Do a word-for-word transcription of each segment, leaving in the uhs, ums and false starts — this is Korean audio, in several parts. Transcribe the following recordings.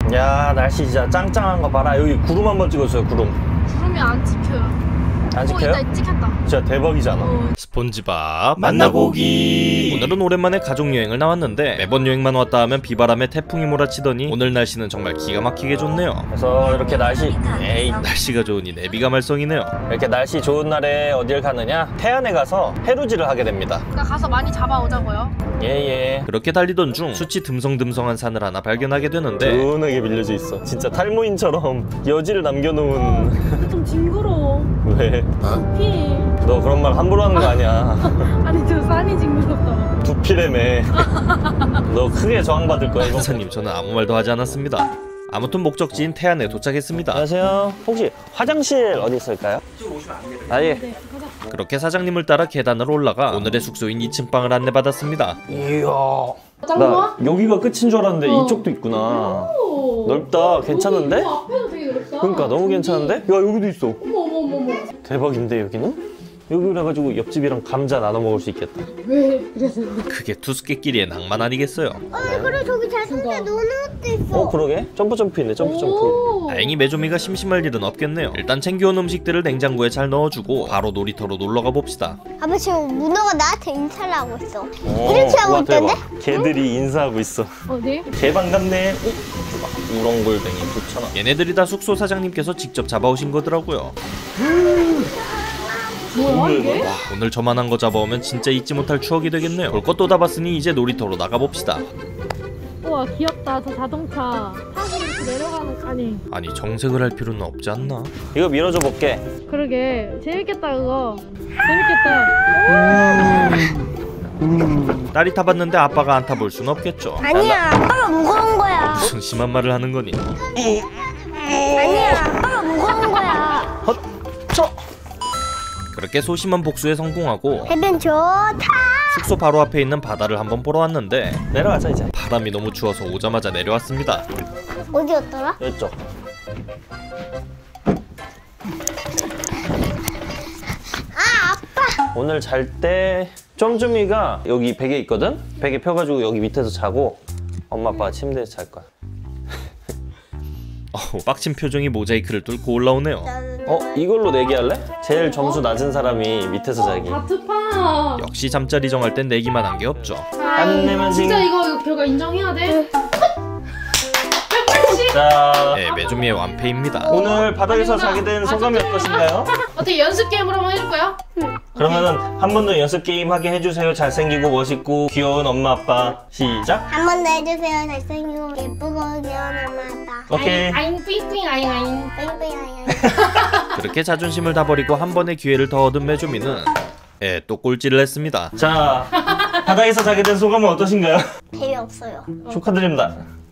야, 날씨 진짜 짱짱한 거 봐라. 여기 구름 한번 찍었어요. 구름. 구름이 안 찍혀요. 안 찍혀요? 어, 있다, 찍혔다. 진짜 대박이잖아. 어. 스폰지밥 만나보기. 오늘은 오랜만에 가족여행을 나왔는데 매번 여행만 왔다 하면 비바람에 태풍이 몰아치더니 오늘 날씨는 정말 기가 막히게 좋네요. 그래서 이렇게 날씨 에이 날씨가 좋으니 내비가 말썽이네요. 이렇게 날씨 좋은 날에 어딜 가느냐? 태안에 가서 해루질을 하게 됩니다. 나 가서 많이 잡아오자고요. 예예. 그렇게 달리던 중 수치 듬성듬성한 산을 하나 발견하게 되는데 시원하게 밀려져 있어. 진짜 탈모인처럼 여지를 남겨놓은. 좀 징그러워. 왜? 두피. 너 그런 말 함부로 하는 거 아니야. 아니 저 산이 징그럽다. 두피래매. 너 크게 저항받을 거야 이거. 선생님, 저는 아무 말도 하지 않았습니다. 아무튼 목적지인 태안에 도착했습니다. 안녕하세요. 혹시 화장실 어디 있을까요? 이쪽으로 오시면 안 돼요. 아 예. 네, 가자. 그렇게 사장님을 따라 계단으로 올라가 오늘의 숙소인 이 층 방을 안내받았습니다. 이야. 짱 나 좋아? 여기가 끝인 줄 알았는데 어. 이쪽도 있구나. 오. 넓다. 괜찮은데? 오, 앞에도 되게 넓다. 그러니까 너무 괜찮은데? 야 여기도 있어. 어머 어머 어머 어머. 대박인데 여기는? 여기 그래가지고 옆집이랑 감자 나눠 먹을 수 있겠다. 왜 그래서? 그게 투숙객끼리의 낭만 아니겠어요? 어, 그래 저기 잘생겨 노는 것도 있어. 어 그러게? 점프 점프 있네. 점프 점프. 오. 다행히 메조미가 심심할 일은 없겠네요. 일단 챙겨온 음식들을 냉장고에 잘 넣어주고 바로 놀이터로 놀러가 봅시다. 아빠 지금 문어가 나한테 인사를 하고 있어. 오, 이렇게 하고 우와, 있던데? 대박. 개들이 인사하고 있어. 어 네? 개 반갑네. 오, 우렁골뱅이 구천 원. 얘네들이 다 숙소 사장님께서 직접 잡아오신 거더라고요. 뭐야 이게? 와, 오늘 저만한 거 잡아오면 진짜 잊지 못할 추억이 되겠네요. 볼 것도 다 봤으니 이제 놀이터로 나가봅시다. 우와 귀엽다. 저 자동차 타고 이렇게 내려가는. 아니 아니, 정색을 할 필요는 없지 않나? 이거 밀어줘 볼게. 그러게 재밌겠다 그거. 재밌겠다. 딸이 타봤는데 아빠가 안 타볼 순 없겠죠. 아니야 아빠가 무거운 거야. 무슨 심한 말을 하는 거니? 아니야 아빠가 무거운 거야. 그렇게 소심한 복수에 성공하고 해변 좋다. 숙소 바로 앞에 있는 바다를 한번 보러 왔는데 내려가자 이제. 바람이 너무 추워서 오자마자 내려왔습니다. 어디였더라? 이쪽. 아 아빠. 오늘 잘 때 점점이가 여기 베개 있거든? 베개 펴가지고 여기 밑에서 자고 엄마 아빠가 침대에서 잘 거야. 어우, 빡친 표정이 모자이크를 뚫고 올라오네요. 어? 이걸로 내기할래? 제일 점수 낮은 사람이 밑에서 자기. 다트파. 역시 잠자리 정할 땐 내기만 한 게 없죠. 안 내면 진짜 진- 이거 이거 결과 인정해야 돼. 자, 네, 메조미의 완패입니다. 오늘 바닥에서 자게 된 소감이 어떠신가요? 어떻게 연습 게임으로 한번 해줄까요? 그러면은 한 번 더 연습 게임 하게 해주세요. 잘생기고 멋있고 귀여운 엄마 아빠. 시작. 한 번 더 해주세요. 잘생기고 예쁘고 귀여운 엄마 아빠. 오케이. 아잉 삥삥 아잉 아잉. 뺑뺑아야. 그렇게 자존심을 다 버리고 한 번의 기회를 더 얻은 메조미는 예, 또 꼴찌를 했습니다. 자, 바닥에서 자게 된 소감은 어떠신가요? 재미없어요. 축하드립니다.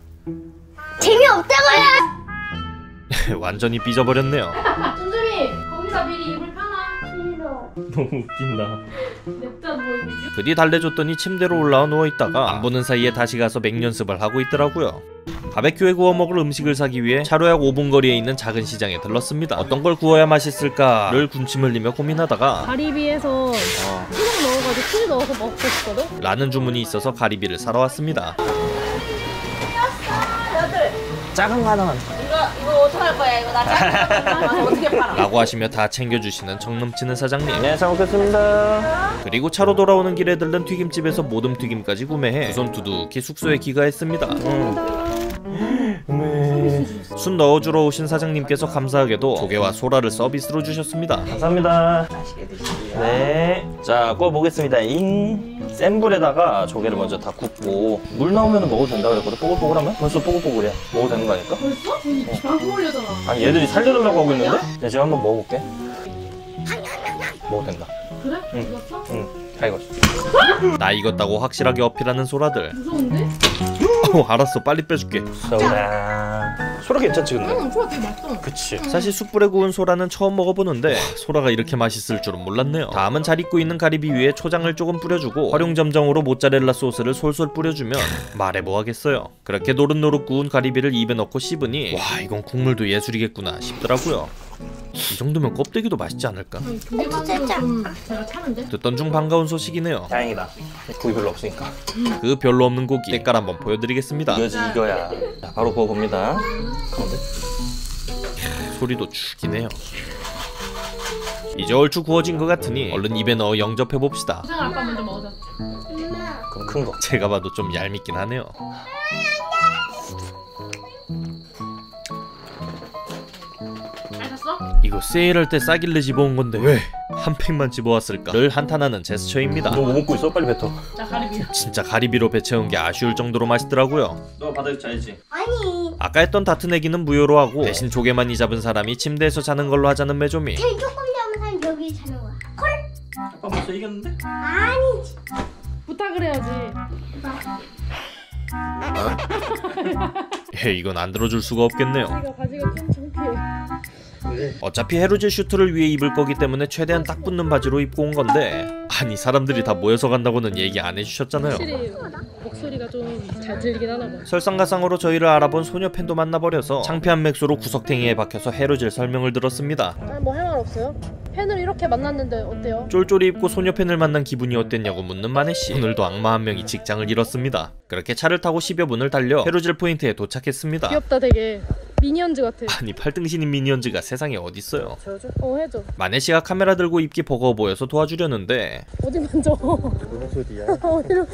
재미없다고요. 완전히 삐져버렸네요. 쫀쫀이 거기다 미리 이불 펴놔. 너무 웃긴다. 냅다 누워있지. 그 뒤 달래줬더니 침대로 올라와 누워있다가 안 보는 사이에 다시 가서 맹연습을 하고 있더라고요. 바베큐에 구워 먹을 음식을 사기 위해 차로 약 오 분 거리에 있는 작은 시장에 들렀습니다. 어떤 걸 구워야 맛있을까를 군침 흘리며 고민하다가 가리비에서 치즈 넣어가지고 치즈 넣어서 먹고 싶거든? 라는 주문이 있어서 가리비를 사러 왔습니다. 작은 거 하나만. 이거 이거 어떡할 거야? 이거 나 짜. 어떻게 팔아? 라고 하시며 다 챙겨주시는 정 넘치는 사장님. 네, 잘 먹겠습니다. 그리고 차로 돌아오는 길에 들른 튀김집에서 모듬 튀김까지 구매해 두손 두둑히 숙소에 귀가했습니다. 네. 순 넣어주러 오신 사장님께서 감사하게도 조개와 소라를 서비스로 주셨습니다. 감사합니다. 맛있게 드시고요. 네. 자, 구워 보겠습니다. 잉. 센 불에다가 조개를 먼저 다 굽고 물 나오면 먹어도 된다 그랬거든. 뽀글뽀글하면? 벌써 뽀글뽀글해. 먹어도 되는 거 아닐까? 벌써? 방금 올려잖아. 아니 얘들이 살려달라고 하고 있는데? 내가 지금 한번 먹어볼게. 먹어도 된다. 그래? 응. 익었어? 응. 다 익었어. 나 익었다고 확실하게 어필하는 소라들. 무서운데? 어, 알았어, 빨리 빼줄게. 소라 소라 괜찮지 근데? 응, 소라 되게 맛있어. 그치. 사실 숯불에 구운 소라는 처음 먹어보는데 소라가 이렇게 맛있을 줄은 몰랐네요. 다음은 잘 익고 있는 가리비 위에 초장을 조금 뿌려주고 활용점정으로 모짜렐라 소스를 솔솔 뿌려주면 말해 뭐하겠어요. 그렇게 노릇노릇 구운 가리비를 입에 넣고 씹으니 와 이건 국물도 예술이겠구나 싶더라고요. 이 정도면 껍데기도 맛있지 않을까? 조개만으로 좀 제가 차는데? 듣던 중 반가운 소식이네요. 다행이다. 고기 별로 없으니까. 그 별로 없는 고기 때깔 한번 보여드리겠습니다. 이거지 이거야. 자 바로 구워봅니다. 가운데. 소리도 죽이네요. 이제 얼추 구워진 것 같으니 얼른 입에 넣어 영접해봅시다. 고생 아빠 먼저 먹어줘. 그럼 큰 거. 제가 봐도 좀 얄밉긴 하네요. 맛있었어? 이거 세일할 때 싸길래 집어온 건데 왜 한 팩만 집어왔을까? 를 한탄하는 제스처입니다. 너 뭐 먹고 있어? 빨리 뱉어. 나 가리비. 진짜 가리비로 배채운 게 아쉬울 정도로 맛있더라고요. 너 바닥에 자야지. 아니 아까 했던 다트 내기는 무효로 하고 대신 조개만이 잡은 사람이 침대에서 자는 걸로 하자는 매조미. 제일 조금 잡은 사람 여기 자는 거야. 콜? 아빠 벌써 이겼는데? 아니지. 부탁을 해야지. 예, 이건 안 들어줄 수가 없겠네요. 바지가 바지가 좀 창피해. 어차피 헤루질 슈트를 위해 입을 거기 때문에 최대한 딱 붙는 바지로 입고 온 건데 아니 사람들이 다 모여서 간다고는 얘기 안 해주셨잖아요. 확실히 목소리가 좀 잘 들리긴 하나 봐. 설상가상으로 저희를 알아본 소녀 팬도 만나버려서 창피한 맥수로 구석탱이에 박혀서 헤루질 설명을 들었습니다. 아, 뭐 할 말 없어요? 팬을 이렇게 만났는데 어때요? 쫄쫄이 입고 소녀 팬을 만난 기분이 어땠냐고 묻는 마네씨. 오늘도 악마 한 명이 직장을 잃었습니다. 그렇게 차를 타고 십여 분을 달려 헤루질 포인트에 도착했습니다. 귀엽다 되게. 미니언즈 같아. 아니 팔등신인 미니언즈가 세상에 어딨어요. 어 해줘. 마네씨가 카메라 들고 입기 버거워 보여서 도와주려는데 어디 만져? 무슨 소리야? 어디로?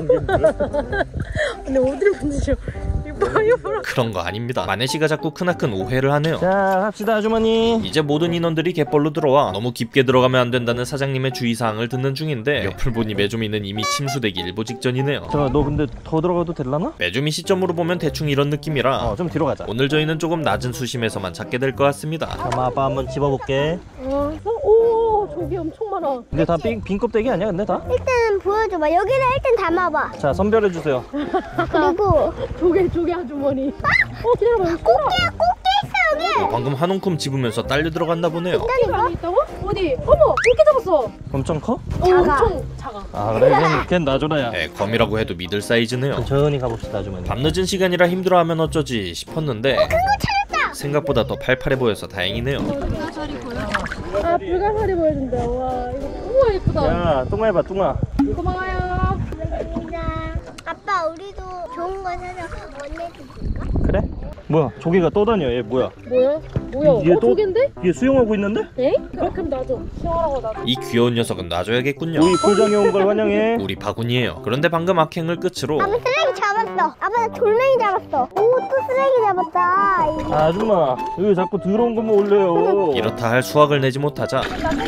근데 어디를 만지죠? 이뻐 이뻐. 그런 거 아닙니다. 마네씨가 자꾸 크나큰 오해를 하네요. 자 합시다 아주머니. 이제 모든 인원들이 갯벌로 들어와 너무 깊게 들어가면 안 된다는 사장님의 주의사항을 듣는 중인데 옆을 보니 메조미는 이미 침수되기 일보 직전이네요. 자 너 근데 더 들어가도 될라나? 메조미 시점으로 보면 대충 이런 느낌이라 어 좀 뒤로 가자. 오늘 저희는 조금 낮은 수심에서만 찾게 될 것 같습니다. 잠깐만 아빠 한번 집어볼게. 어, 오 저기 엄청 많아. 근데 다 빈 빈 껍데기 아니야 근데 다? 일단 보여줘봐. 여기를 일단 담아봐. 자 선별해주세요. 그리고 조개 조개 아주머니. 어 기다려봐. 꽃게야 꽃게 있어 여기. 방금 한 움큼 집으면서 딸려 들어갔나 보네요. 꽃게가 안에 있다고? 어디? 어머 꽃게 잡았어. 엄청 커? 어, 작아. 엄청 작아. 아 그래 걘, 걔는 놔줘라야. 네, 검이라고 해도 믿을 사이즈네요. 천천히 가봅시다 아주머니. 밤늦은 시간이라 힘들어하면 어쩌지 싶었는데 생각보다 더 팔팔해 보여서 다행이네요. 아 불가사리 보여준다. 와 이거 우와 예쁘다. 야 뚱아 해봐 뚱아. 고마워요. 아빠 우리도 좋은 거 사서 원래도 줄까? 그래? 뭐야 조개가 떠다녀 얘 뭐야? 뭐야? 뭐야? 얘 어 또- 조개인데? 얘 수영하고 있는데? 에? 그래 그럼 놔줘. 시원하고 놔줘. 이 귀여운 녀석은 놔줘야겠군요. 우리 풀장에 온 걸 환영해. 우리 바구니예요. 그런데 방금 악행을 끝으로 아빠 쓰레기 잡았어. 아빠 나 돌멩이 잡았어. 오 또 쓰레기 잡았다. 아, 아줌마 여기 자꾸 더러운 것만 올려요. 이렇다 할 수확을 내지 못하자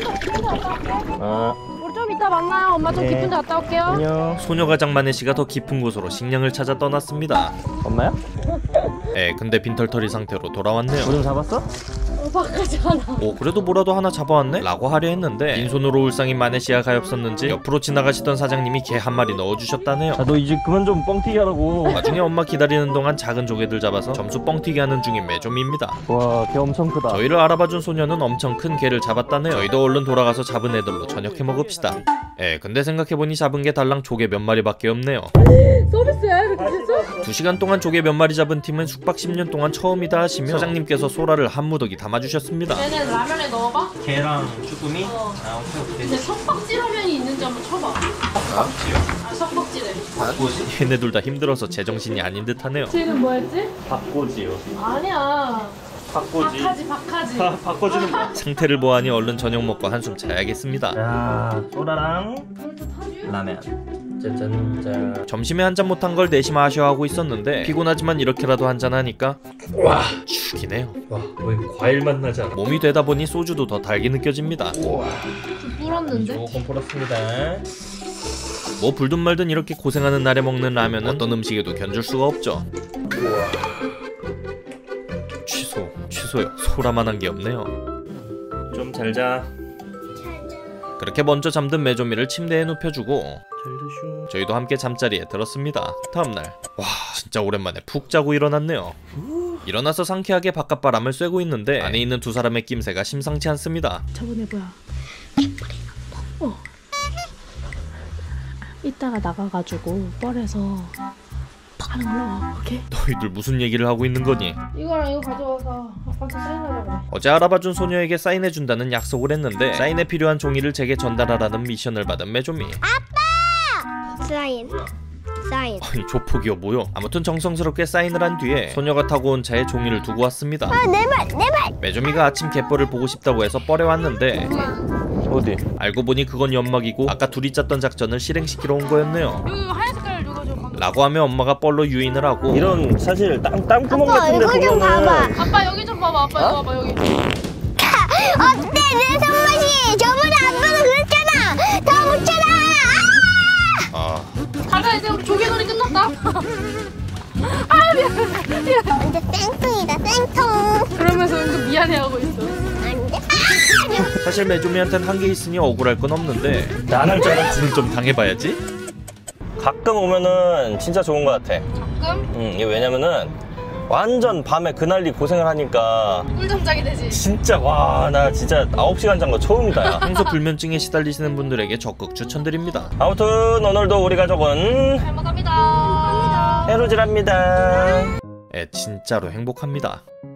아 우리 좀 이따 만나요. 엄마 좀 네. 깊은 데 갔다 올게요. 안녕. 소녀가장 마네씨가 더 깊은 곳으로 식량을 찾아 떠났습니다. 엄마야? 에 근데 빈털터리 상태로 돌아왔네요. 물은 잡았어? 오빠까지 하나. 오 그래도 뭐라도 하나 잡아왔네? 라고 하려 했는데 빈손으로 울상인 마네씨가 가엾었는지 옆으로 지나가시던 사장님이 개 한 마리 넣어주셨다네요. 자 너 이제 그만 좀 뻥튀기 하라고. 나중에 엄마 기다리는 동안 작은 조개들 잡아서 점수 뻥튀기 하는 중인 메조미입니다. 와 개 엄청 크다. 저희를 알아봐준 소녀는 엄청 큰 개를 잡았다네요. 저희도 얼른 돌아가서 잡은 애들로 저녁해 먹읍시다. 에 근데 생각해보니 잡은 게 달랑 조개 몇 마리밖에 없네요. 서비스야 이렇게 됐어? 두 시간 동안 조개 몇 마리 잡은 팀은 숙박 십 년 동안 처음이다 하시며 사장님께서 소라를 한 무더기 담아주셨습니다. 얘는 라면에 넣어봐. 개랑 쭈꾸미? 어. 아 오케이 오케이. 근데 석박지라면이 있는지 한번 쳐봐. 아 석박지래. 박꼬지? 얘네 둘 다 힘들어서 제정신이 아닌 듯하네요. 쟤는 뭐였지? 박꼬지요. 아니야. 박꼬지. 박하지 박하지. 아, 바꿔주는 거. 상태를 보아하니 얼른 저녁 먹고 한숨 자야겠습니다. 자, 소라랑 라면. 짜잔짠. 점심에 한 잔 못한 걸 내심 아쉬워하고 있었는데 피곤하지만 이렇게라도 한잔 하니까 와 죽이네요. 와, 거의 과일 맛 나지 않아? 몸이 되다 보니 소주도 더 달게 느껴집니다. 좀 불었는데? 조금 풀었습니다. 뭐 불든 말든 이렇게 고생하는 날에 먹는 라면은 어떤 음식에도 견줄 수가 없죠. 취소, 취소요. 소라만한 게 없네요. 좀 잘 자. 그렇게 먼저 잠든 메조미를 침대에 눕혀주고 잘 드슈. 저희도 함께 잠자리에 들었습니다. 다음날 와 진짜 오랜만에 푹 자고 일어났네요. 일어나서 상쾌하게 바깥바람을 쐬고 있는데 안에 있는 두 사람의 낌새가 심상치 않습니다. 저번에 뭐야? 어. 이따가 나가가지고 뻘에서 하는 걸로. 오케이. 너희들 무슨 얘기를 하고 있는 거니? 이거랑 이거 가져와서 아빠한테 사인하라 그래. 어제 알아봐준 소녀에게 사인해준다는 약속을 했는데 사인에 필요한 종이를 제게 전달하라는 미션을 받은 메조미. 사인. 사인. 아니 조폭이여 뭐여. 아무튼 정성스럽게 사인을 한 뒤에 소녀가 타고 온 차에 종이를 두고 왔습니다. 아, 내 말, 내 말. 메조미가 아침 갯벌을 보고 싶다고 해서 뻘에 왔는데 어디? 알고 보니 그건 연막이고 아까 둘이 짰던 작전을 실행시키러 온 거였네요. 여기 하얀 색깔 누가 줘. 라고 하며 엄마가 뻘로 유인을 하고 이런 사실 땅, 땅구멍 아빠, 같은데 이거 좀 보면은 봐봐. 아빠 여기 좀 봐봐. 아빠 이거 봐봐 여기. 어때 내 손맛이? 저번에 아빠가 그랬잖아. 더 묻혀라. 아 가자 이제 우리 조개놀이 끝났다. 이제 땡통이다 땡통. 그러면서 은근 미안해하고 있어. 안돼. 사실 메조미한텐 한 게 있으니 억울할 건 없는데 나는 줄 알았지. 지는 좀 당해봐야지. 가끔 오면은 진짜 좋은 것 같아. 가끔 응, 이게 왜냐면은 완전 밤에 그날리 고생을 하니까 꿀잠자기 되지. 진짜 와, 나 진짜 아홉 시간 잔 거 처음이다. 야. 평소 불면증에 시달리시는 분들에게 적극 추천드립니다. 아무튼 오늘도 우리 가족은 잘 먹갑니다. 해루질합니다. 에 진짜로 행복합니다.